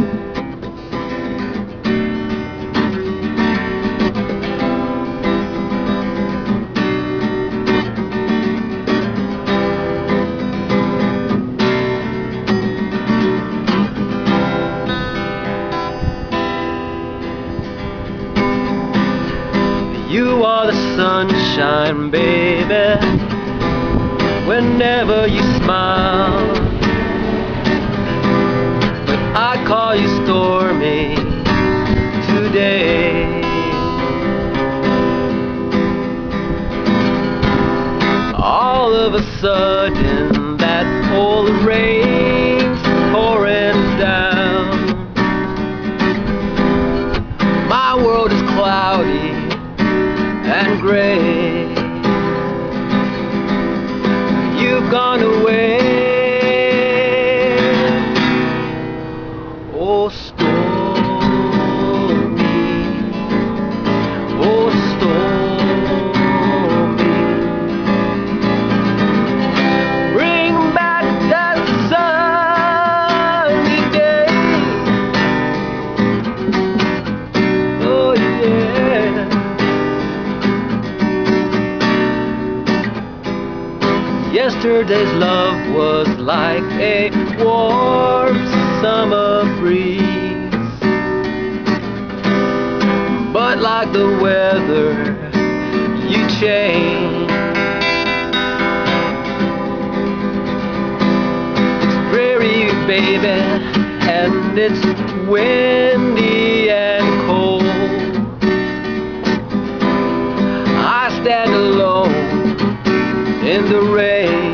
You are the sunshine, baby, whenever you smile. But I call you Stormy today. All of a sudden, that whole rain's pouring down. My world is cloudy and gray. You've gone away. Oh, Stormy, oh, Stormy, bring back that sunny day. Oh yeah. Yesterday's love was like a warm summer breeze, but like the weather, you change. It's dreary, baby, and it's windy and cold. I stand alone in the rain.